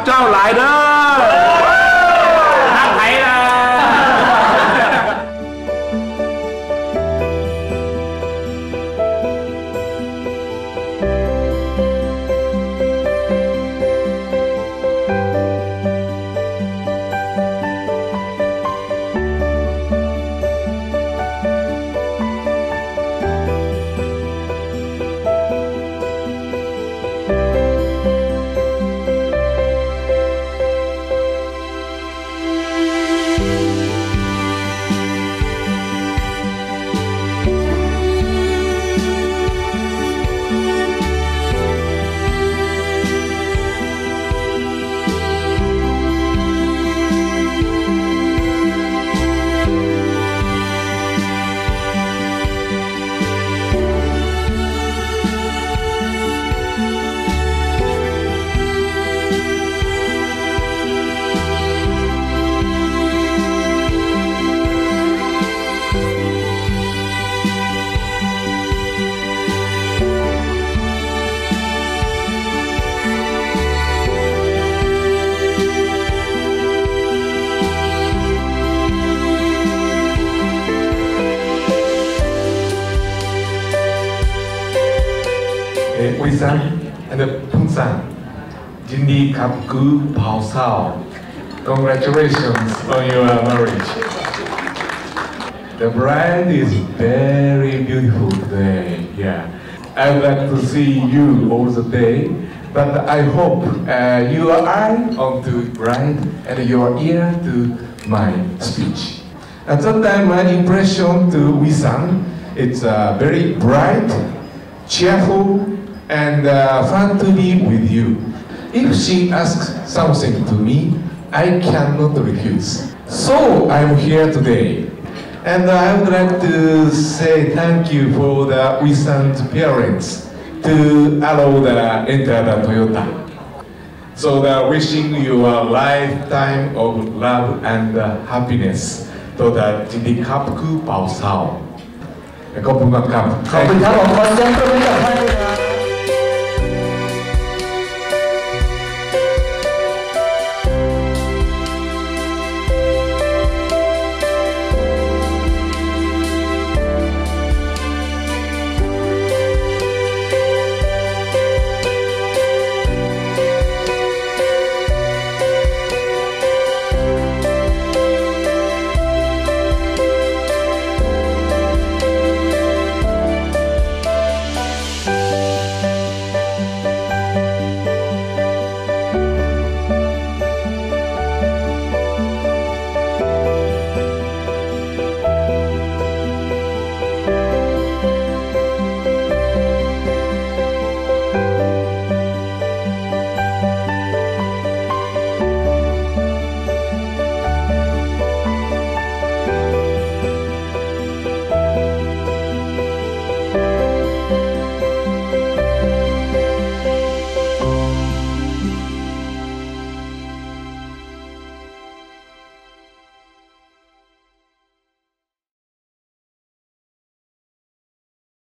เจ้าหลายเด้อฮักไผ่ล่ะวิสัน and Pungsan ยินดีกับกูเผาเศร้า Congratulations on your marriage. The bride is very beautiful today. Yeah, I would like to see you all the day, but I hope your eye onto bride and your ear to my speech. At that time, my impression to Wisan, it's very bright, cheerful, and fun to be with you. If she asks something to me, I cannot refuse. So I'm here today, and I would like to say thank you for the Wisan's parents to allow the enter the Toyota. So wishing you a lifetime of love and happiness. ตัวแต่จริงๆครับคือเป่าเศร้าขอบคุณมากครับขอบคุณครับผมขอเสียงปรบมือกับท่านด้วยครับ